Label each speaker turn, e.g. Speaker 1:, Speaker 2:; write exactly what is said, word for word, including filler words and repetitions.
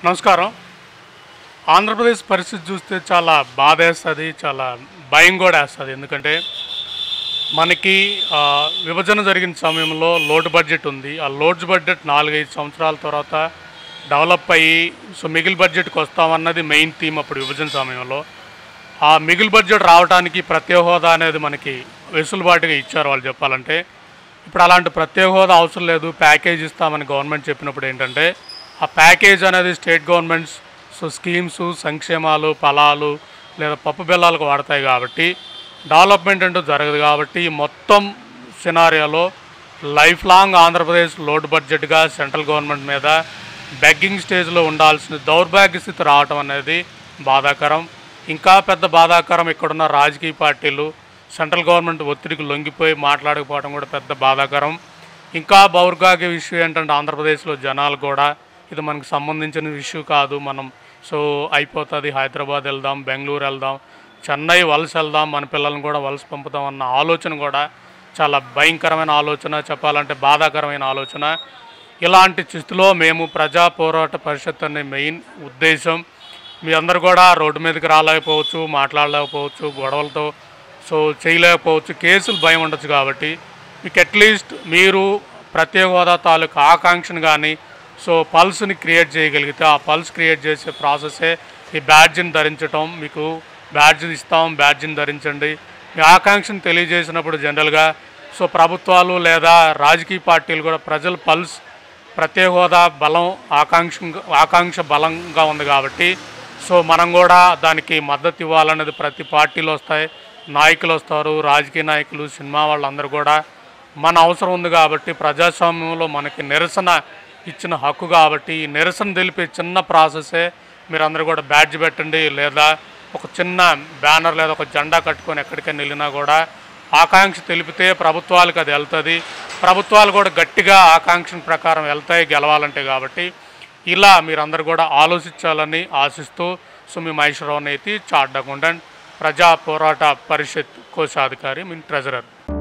Speaker 1: నమస్కారం. ఆంధ్రప్రదేశ్ పరిస్థితి చూస్తే చాలా బాధేస్తది. చాలా భయం కూడా ఏస్తది. ఎందుకంటే మనకి ఆహ్, విభజన జరిగిన సమయంలో లోటు బడ్జెట్ ఉంది. ఆ లోటు బడ్జెట్ నాలుగు, ఐదు సంవత్సరాల తర్వాత డెవలప్ అయ్యి సో మిగిలి బడ్జెట్‌కి వస్తామన్నది మెయిన్ థీమ్ అప్పుడు విభజన సమయంలో. ఆ మిగిలి బడ్జెట్ రావడానికి ప్రత్యేక హోదా అనేది మనకి వెసులుబాటుగా ఇచ్చారు వాళ్ళు చెప్పాలంటే. ఇప్పుడు అలాంటి ప్రత్యేక హోదా అవసరం లేదు, ప్యాకేజ్ ఇస్తామని గవర్నమెంట్ చెప్పినప్పుడు ఏంటంటే ఆ ప్యాకేజ్ అనేది స్టేట్ గవర్నమెంట్స్ సో స్కీమ్స్, సంక్షేమాలు, ఫలాలు లేదా పప్పు బెల్లాలకు వాడతాయి కాబట్టి డెవలప్మెంట్ అంటూ జరగదు. కాబట్టి ఈ మొత్తం సినారియోలో life long Andhra Pradesh load బడ్జెట్గా central government మీద బెగ్గింగ్ స్టేజ్లో ఉండాల్సిన దౌర్భాగ్య స్థితి రావటం అనేది బాధాకరం. ఇంకా పెద్ద బాధాకరం ఇక్కడున్న రాజకీయ పార్టీలు సెంట్రల్ గవర్నమెంట్ ఒత్తిడికి లొంగిపోయి మాట్లాడకపోవడం కూడా పెద్ద బాధాకరం. ఇంకా దౌర్భాగ్య విషయం ఏంటంటే ఆంధ్రప్రదేశ్లో జనాలు కూడా ఇది మనకు సంబంధించిన ఇష్యూ కాదు, మనం సో అయిపోతుంది, హైదరాబాద్ వెళ్దాం, బెంగళూరు వెళ్దాం, చెన్నై వలస వెళ్దాం, మన పిల్లల్ని కూడా వలస పంపుదాం అన్న ఆలోచన కూడా చాలా భయంకరమైన ఆలోచన, చెప్పాలంటే బాధాకరమైన ఆలోచన. ఇలాంటి స్థితిలో మేము ప్రజా పోరాట పరిషత్ అనే మెయిన్ ఉద్దేశం మీ అందరు కూడా రోడ్డు మీదకి రాలేకపోవచ్చు, మాట్లాడలేకపోవచ్చు, గొడవలతో సో చేయలేకపోవచ్చు, కేసులు భయం ఉండొచ్చు. కాబట్టి మీకు అట్లీస్ట్ మీరు ప్రత్యేక హోదా తాలూకు ఆకాంక్షను కానీ సో పల్స్ని క్రియేట్ చేయగలిగితే ఆ పల్స్ క్రియేట్ చేసే ప్రాసెసే ఈ బ్యాడ్జిని ధరించటం. మీకు బ్యాడ్జ్ ఇస్తాం, బ్యాడ్జిని ధరించండి. మీ ఆకాంక్షను తెలియజేసినప్పుడు జనరల్గా సో ప్రభుత్వాలు లేదా రాజకీయ పార్టీలు కూడా ప్రజల పల్స్ ప్రత్యేక హోదా బలం ఆకాంక్ష ఆకాంక్ష బలంగా ఉంది కాబట్టి సో మనం కూడా దానికి మద్దతు ఇవ్వాలనేది ప్రతి పార్టీలు వస్తాయి, నాయకులు వస్తారు, రాజకీయ నాయకులు, సినిమా వాళ్ళందరూ కూడా మన అవసరం ఉంది. కాబట్టి ప్రజాస్వామ్యంలో మనకి నిరసన ఇచ్చిన హక్కు కాబట్టి ఈ నిరసన తెలిపే చిన్న ప్రాసెసే మీరందరూ కూడా బ్యాడ్జ్ పెట్టండి, లేదా ఒక చిన్న బ్యానర్ లేదా ఒక జెండా కట్టుకొని ఎక్కడికైనా వెళ్ళినా కూడా ఆకాంక్ష తెలిపితే ప్రభుత్వాలకు అది వెళ్తుంది. ప్రభుత్వాలు కూడా గట్టిగా ఆకాంక్ష ప్రకారం వెళ్తాయి గెలవాలంటే. కాబట్టి ఇలా మీరందరూ కూడా ఆలోచించాలని ఆశిస్తూ సో మీ మహేశ్వరరావు నేతి చార్ట్ అకౌంటెంట్, ప్రజా పోరాట పరిషత్ కోశాధికారి, మీ ట్రెజరర్.